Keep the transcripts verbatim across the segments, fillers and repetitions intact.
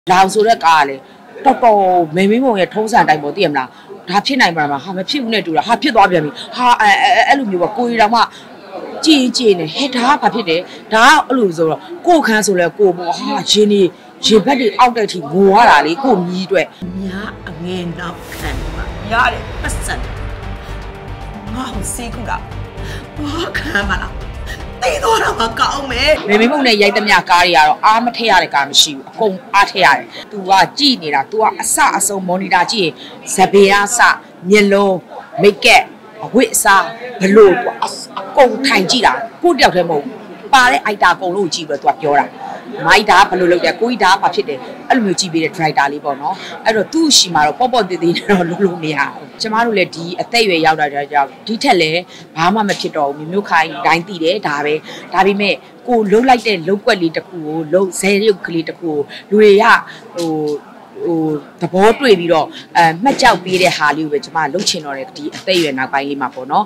老说的咖嘞，到到妹妹们也通常带不点啦，他偏来嘛嘛，他们偏不来住啦，他偏多边咪，他哎哎哎，路咪话故意让嘛，姐姐呢，嘿他怕偏的，他路说了，过看说了过不哈，今年今摆的奥德提我啦哩过米对， 呀，眼那看嘛，呀嘞不神，我好辛苦啦，我看嘛啦。你多啦嘛搞咩？ 妹妹们呢，也得咩咖哩啊，阿么睇下嚟干唔少，公阿睇下，都話知你啦，都話啥數冇你啦知，十邊啊啥，面路未嘅，會啥，不路阿阿公睇知啦，嗰條條冇，巴咧愛打公路知不多咗啦。買打不路路嘅，કોઈ打pasဖြစ်တယ်အဲ့လိုမျိုးကြည့်ပေးတဲ့ driver လေးပေါ့နော်အဲ့တော့သူ့ရှိမှာတော့ပေါ့ပေါ့တေးသေးတော့လုံးလုံးမရဘူးကျမတို့လည်းဒီအသက်အရွယ်ရောက်တာကြောင့်ဒီထက်လည်းဘာမှမဖြစ်တော့ဘူးမျိုးမျိုးခိုင်းတိုင်းတည်တယ်ဒါပဲဒါပေမဲ့ကိုလှုပ်လိုက်တဲ့လှုပ်ကွက်လေးတစ်ခုကိုလှုပ်ဇဲရုပ်ကလေးတစ်ခုကိုလူတွေကဟိုဟိုသဘောတွေ့ပြီးတော့အဲမှတ်ကြောက်ပေးတဲ့ဟာလေးကိုပဲကျမလှုပ်ချင်တော့တယ်ဒီအသက်အရွယ်နောက်ပိုင်းလေးမှာပေါ့နော်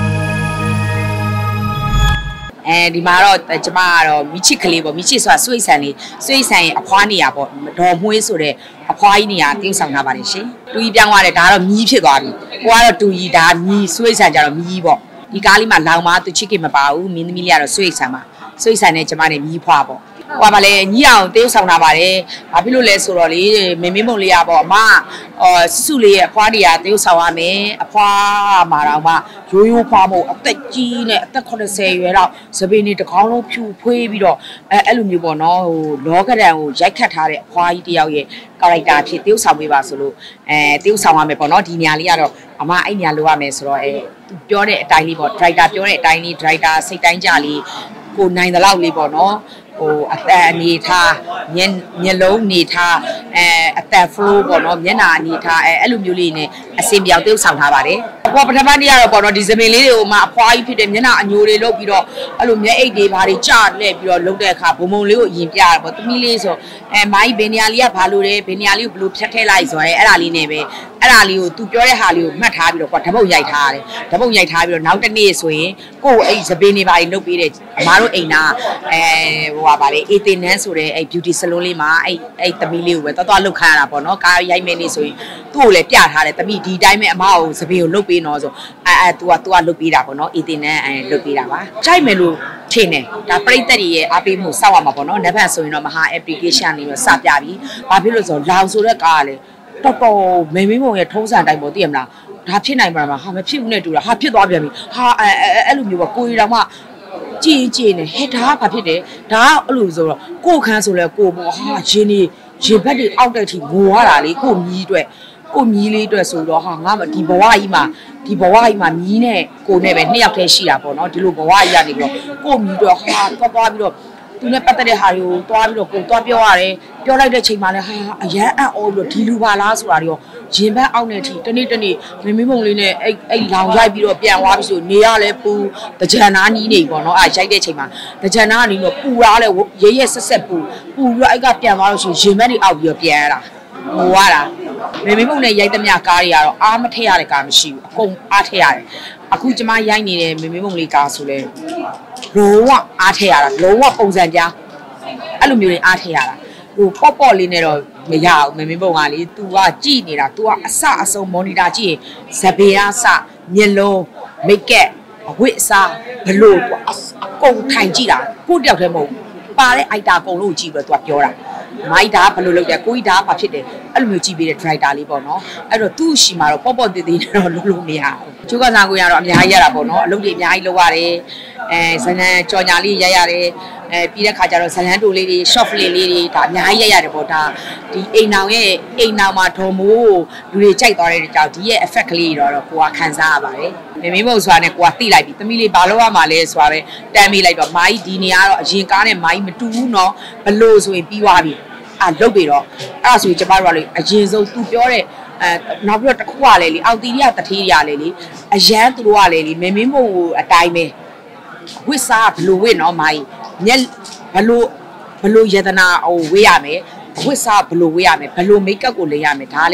အဲဒီမှာတော့ကျမကတော့မိချစ်ကလေးပေါ့မိချစ်ဆိုတာဆွေးဆန်လေးဆွေးဆန်ရင်အဖွားနေရပေါ့ဒေါ်မွေးဆိုတဲ့အဖွားကြီးနေရတင်းဆောင်ထားပါတယ်ရှင်တူကြီးပြောင်းသွားတယ်ဒါကတော့မြီးဖြစ်သွားပြီကိုကတော့တူကြီးဒါမြီးဆွေးဆန်ကြတော့မြီးပေါ့ဒီကားလေးမှာလောင်မသူချစ်ခင်မပါဘူးမင်းသမီးလေးကတော့ဆွေးဆန်ပါဆွေးဆန်နဲ့ကျမနဲ့မြီးဖွားပေါ့ဟိုပါလေညီအောင်တင်းဆောင်ထားပါတယ်ဘာဖြစ်လို့လဲဆိုတော့လေမင်းမင်းမုံလေးရပေါ့အမအော်စုစုလေးရဲ့အဖွားတွေကတင်းဆောင်ရမယ်အဖွားမှာတော့မှရိုးရိုးဖွားမို့အသက်ကြီးနဲ့အသက်eightyရွယ်တော့စပင်းနေတစ်ကောင်းလုံးဖြူဖွေးပြီးတော့အဲအဲ့လိုမျိုးပေါ့နော်ဟိုလောကဒန်ကိုရိုက်ခတ်ထားတဲ့အဖွားကြီးတယောက်ရဲ့ကာရိုက်တာဖြစ်တင်းဆောင်ပေးပါဆိုလို့အဲတင်းဆောင်ရမယ်ပေါ့နော်ဒီနေရာလေးကတော့အမအဲ့နေရာလိုရမယ်ဆိုတော့အဲသူပြောတဲ့အတိုင်းလေးပေါ့ဒရိုက်တာပြောတဲ့အတိုင်းလေးဒရိုက်တာစိတ်တိုင်းကြလေးကိုနိုင်တဲ့လောက်လေးပေါ့နော်ဟိုအသက်အနေထားမျက်မျက်လုံးအနေထားအဲအသက် flow ပေါ့နော်မျက်နှာအနေထားအဲအဲ့လိုမျိုးလေးနဲ့အစင်ပြောင်တုပ်ဆောင်ထားပါတယ်အပေါ်ပထမနေ့ကတော့ပေါ့နော်ဒီစပင်လေးတွေကိုမှအဖွားကြီးဖြစ်တဲ့မျက်နှာအညိုတွေလုပ်ပြီးတော့အဲ့လိုမျက်အိတ်တွေဘာတွေကြာလှည့်ပြီးတော့လုပ်တဲ့အခါဘုံဘုံလေးကိုအရင်ပြရတာပေါ့သမီးလေးဆိုအဲမိုင်းဘယ်နေရာလေးကဘာလို့လဲဘယ်နေရာလေးကိုဘလို့ဖြတ်ထဲလိုက်ဆိုရဲအဲ့ဒါလေးနဲ့ပဲအဲ့ဒါလေးကိုသူပြောတဲ့ဟာလေးကိုမှတ်ထားပြီးတော့ကွာဓပုတ်ရိုက်ထားရတယ်ဓပုတ်ရိုက်ထားပြီးတော့နောက်တစ်နေ့ဆိုရင်ကိုယ့်အဲ့စပင်တွေဘာတွေလုပ်ပေးတဲ့အမားတို့အိမ်နာအဲဟိုပါလေအေးတင်နန်းဆိုတဲ့အဲ့ beauty salon လေးမှာအဲ့အဲ့သမီးလေးကိုပဲတော်တော်လှုပ်ခါရတာပေါ့နော်ကားရိုက်မယ်နေဆိုရင်သူ့ကိုလည်းပြထားတယ်သမီးဒီတိုင်းပဲအမကိုစပင်ကိုလှုပ်ပေးနော်ဆိုအဲအဲ तू က तू ကလှုပ်ပေးတာပေါ့နော်အေးတင်နန်းအဲလှုပ်ပေးတာပါကြိုက်မယ်လို့ထင်တယ်ဒါပရိသတ်တွေရဲ့အားပေးမှုစောက်ရမှာပေါ့နော်နောက်ဘက်ဆိုရင်တော့မဟာ application လေးတော့စပြပြီဘာဖြစ်လို့ဆိုတော့လောင်ဆိုတဲ့ကားကလေတော်တော်မေမင်းမုံရဲ့ထုံးစံတိုင်းပေါ့သိရမလားဒါဖြစ်နိုင်ပါမှာဟာမဖြစ်ဘူးနဲ့တူတာဟာဖြစ်သွားပြန်ပြီဟာအဲအဲအဲ့လိုမျိုးပေါ့ကိုရီတော်မှကြည်ကြည်နဲ့ဟဲ့ဒါကဘာဖြစ်တယ်ဒါကအဲ့လိုဆိုတော့ကိုခန်းဆိုလဲကိုပေါ့ဟာရှင်နေရင်ဘက်တွေအောက်တက်ထိငိုရတာလေကိုမြီးအတွက်ကိုမြီးလေးအတွက်ဆိုတော့ဟာငါဒီဘဝကြီးမှာဒီဘဝကြီးမှာမြီးနဲ့ကိုနဲ့ပဲနှစ်ယောက်တည်းရှိတာပေါ့နော်ဒီလိုဘဝကြီးကနေပြီးတော့ကိုမြီးတော့ဟာသွားသွားပြီးတော့သူနဲ့ပတ်သက်တဲ့ဟာတွေကိုတွားပြီးတော့ကိုတွားပြောရတယ်ပြောလိုက်တဲ့ချိန်မှာလည်းဟာအရန်အံ့ဩပြီးတော့ဒီလူပါလားဆိုတာတွေရောရင်ဘက်အောက်နဲ့ထိတနေ့တနေ့မင်းမမုံလေးနဲ့အဲ့အဲ့လောင်ရိုက်ပြီးတော့ပြန်သွားပြီဆိုနေရလဲပူတကြံနာနီးနေပေါ့နော်အဲ့ရိုက်တဲ့ချိန်မှာတကြံနာနီးတော့ပူရလဲရဲရဲဆက်ဆက်ပူပူပြီးတော့အဲ့ကပြန်သွားလို့ရှိရင်ရင်ဘက်တွေအောက်ပြီးတော့ပြန်ရတာဟိုရတာမင်းမမုံနဲ့ရိုက်သမျှကားတွေကတော့အားမထည့်ရတဲ့ကားမရှိဘူးအကုန်အားထည့်ရတယ်အခုကျမရိုက်နေတဲ့မင်းမုံလေးကားဆိုလဲလုံးဝအားထည့်ရတာလုံးဝပုံစံပြအဲ့လိုမျိုးတွေအားထည့်ရတာဟိုပေါ့ပေါ့လေးနဲ့တော့မရဘူးမင်းမပုံကလေ तू ကကြည့်နေတာ तू ကအစအဆုံး monitor ကြည့်ရင်ဇပင်အားစမျက်လုံး make up အဝတ်အစားဘလို့ तू အကုန်ထိုင်ကြည့်တာကိုတယောက်တည်းမဟုတ်ပါတဲ့ item အကုန်လုံးကြည့်ပြီးတော့ तू ပြောတာမိုက်ဒါဘလို့လုပ်တယ်ကိုကြီးဒါဘာဖြစ်တယ်အဲ့လိုမျိုးကြည့်ပေးတဲ့ driver လေးပေါ့နော်အဲ့တော့သူ့ရှိမှာတော့ပေါ့ပေါ့တေးသေးတော့လုံးလုံးမရဘူးကျိုးကစားကိုရတော့အများကြီးရတာပေါ့နော်အလုပ်တွေအများကြီးလုပ်ရတယ်အဲဇလန်ကြော်ညာလေးရရတယ်အဲပြီးတဲ့ခါကျတော့ဇလန်တိုလေးတွေ short film လေးတွေဒါအများကြီးရရတယ်ပေါ့ဒါဒီအိမ်နောင်ရဲ့အိမ်နောင်မှာဒေါ်မိုးလူတွေကြိုက်သွားတဲ့ကြောင့်ဒီရဲ့ effect ကလေးတော့ကိုကခံစားရပါတယ်မင်းမမုံဆိုတာနဲ့ကိုကသိလိုက်ပြီသမီးလေးဘာလို့ရမှာလဲဆိုတာပဲတမ်းမိလိုက်တော့မိုင်းဒီနေရာတော့အရင်ကားနဲ့မိုင်းမတူဘူးနော်ဘလို့ဆိုရင်ပြီးသွားပြီအာလုတ်ပြီတော့အဲ့ဒါဆိုရင်ကျမတို့ကလေအရင်ဆုံးသူပြောတဲ့အဲနောက်ပြီးတော့တစ်ခုကလေလေအောက်တီရီကတထေးရလေလေအရန်သူတို့ကလေလေမင်းမင်းမို့အတိုင်းပဲဝစ်စားဘလို့ဝစ်နော်မိုင်းညက်ဘလို့ဘလို့ယတနာဟိုဝေးရမယ်ဝစ်စားဘလို့ဝေးရမယ်ဘလို့မိတ်ကပ်ကိုလေရမယ်ဒါလည်းဟ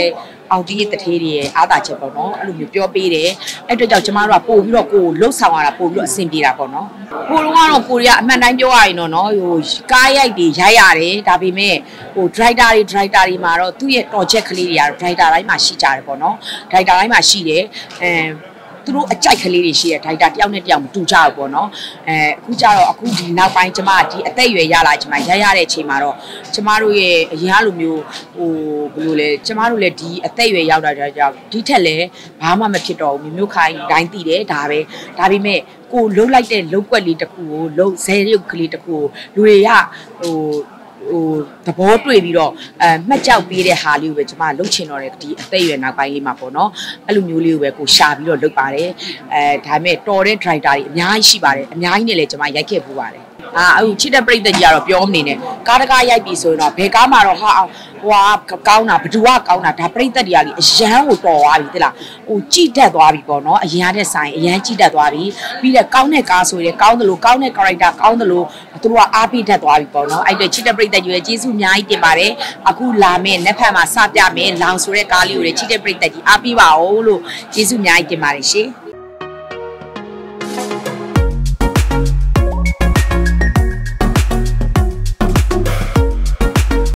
အောင်တီးရဲ့တထေးတွေရဲ့အားသာချက်ပေါ့နော်အဲ့လိုမျိုးပြောပေးတယ်အဲ့အတွက်ကြောင့်ကျမတို့ကပို့ပြီးတော့ကိုလှုပ်ဆောင်ရတာပို့ပြီးတော့အဆင်ပြေတာပေါ့နော်ကိုလုံးကတော့ကိုရီးယားအမှန်တိုင်းပြောရရင်တော့နော်ဟိုကားရိုက်တွေရိုက်ရတယ်ဒါပေမဲ့ဟို driver တွေ driver တွေမှာတော့သူ့ရဲ့ project ကလေးတွေကတော့ driver တိုင်းမှာရှိကြတယ်ပေါ့နော် driver တိုင်းမှာရှိတယ်အဲသူတို့အကြိုက်ကလေးတွေရှိတဲ့ driver တယောက်နဲ့တယောက်မတူကြဘူးပေါ့နော်အဲအခုကျတော့အခုဒီနောက်ပိုင်းကျမဒီအသက်အရွယ်ရလာကျမရရတဲ့အချိန်မှာတော့ကျမတို့ရဲ့အရင်လိုမျိုးဟိုဘယ်လိုလဲကျမတို့လည်းဒီအသက်အရွယ်ရောက်တာကြောင့်ဒီထက်လည်းဘာမှမဖြစ်တော့ဘူးမျိုးမျိုးခိုင်းတိုင်းတည်တယ်ဒါပဲဒါပေမဲ့ကိုလှုပ်လိုက်တဲ့လှုပ်ကွက်လေးတစ်ခုကိုလှုပ်ဇဲရုပ်ကလေးတစ်ခုကိုလူတွေကဟိုဟိုသဘောတွေ့ပြီးတော့အဲမှတ်ကြောက်ပေးတဲ့ဟာလေးကိုပဲကျွန်မလှုပ်ချင်တော့တယ်ဒီအသက်အရွယ်နောက်ပိုင်းလေးမှာပေါ့နော်အဲ့လိုမျိုးလေးကိုပဲကိုရှာပြီးတော့လုပ်ပါတယ်အဲဒါပေမဲ့တော်တဲ့ driver တွေအများကြီးရှိပါတယ်အများကြီးနဲ့လည်းကျွန်မရိုက်ခဲ့ပူပါတယ်အာအခုချစ်တဲ့ပြိတ္တကြီးကတော့ပြောမနေနဲ့ကားတကားရိုက်ပြီဆိုရင်တော့ဘယ်ကားမှာတော့ဟာဟွာကောင်းတာဘသူကကောင်းတာဒါပြိတ္တတွေကလေအရန်ကိုတော်သွားပြီတိလားဟိုကြည်တက်သွားပြီပေါ့နော်အရင်ကတဲ့ဆိုင်အရန်ကြည်တက်သွားပြီပြီးတော့ကောင်းတဲ့ကားဆိုရင်ကောင်းတယ်လို့ကောင်းတဲ့ character ကောင်းတယ်လို့သူတို့ကအားပေးတတ်သွားပြီပေါ့နော်အဲ့အတွက်ချစ်တဲ့ပြိတ္တကြီးရဲ့ကျေးဇူးအများကြီးတင်ပါတယ်အခုလာမယ့်နေ့ဖက်မှာစပြမယ်လောင်ဆိုတဲ့ကားလေးကိုလေချစ်တဲ့ပြိတ္တကြီးအားပေးပါဦးလို့ကျေးဇူးအများကြီးတင်ပါတယ်ရှင်